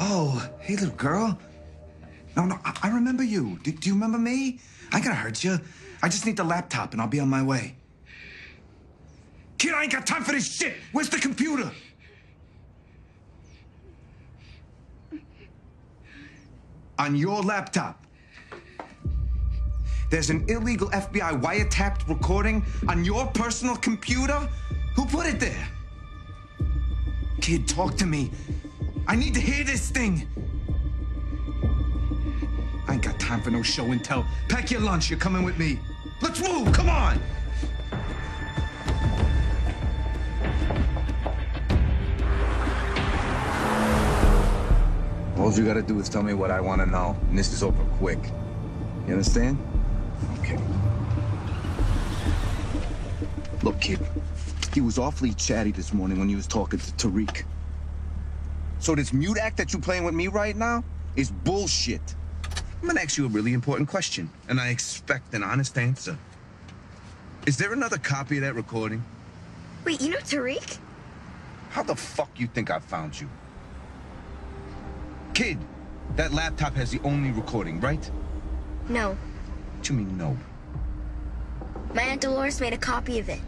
Oh, hey, little girl. No, I remember you. Do you remember me? I ain't gonna hurt you. I just need the laptop and I'll be on my way. Kid, I ain't got time for this shit. Where's the computer? On your laptop. There's an illegal FBI wiretapped recording on your personal computer? Who put it there? Kid, talk to me. I need to hear this thing. I ain't got time for no show and tell. Pack your lunch, you're coming with me. Let's move, come on! All you gotta do is tell me what I wanna know, and this is over quick. You understand? Okay. Look, kid, he was awfully chatty this morning when he was talking to Tariq. So this mute act that you playing with me right now is bullshit. I'm gonna ask you a really important question, and I expect an honest answer. Is there another copy of that recording? Wait, you know Tariq? How the fuck you think I found you? Kid, that laptop has the only recording, right? No. What you mean, no? My Aunt Dolores made a copy of it.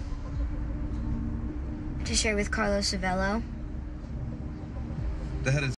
To share with Carlos Savello. The head of